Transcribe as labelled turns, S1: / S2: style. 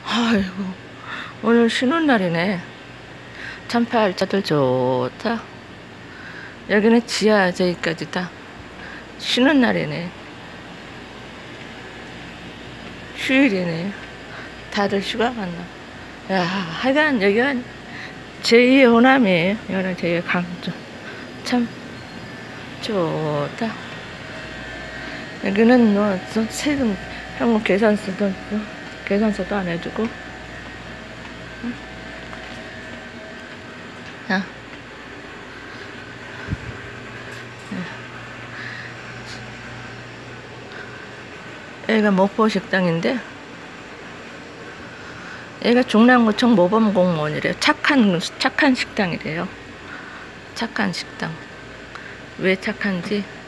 S1: 아이고, 오늘 쉬는 날이네. 참팔자들 좋다. 여기는 지하 저기까지 다 쉬는 날이네. 휴일이네. 다들 휴가 갔나. 야, 하여간 여기가 제2의 호남이에요. 여기는 제2의 강주. 참 좋다. 여기는 뭐 세금 현금 계산서도 안 해주고. 응? 야. 여기가 목포 식당인데, 여기가 중랑구청 모범공무원이래요. 착한 식당이래요. 착한 식당. 왜 착한지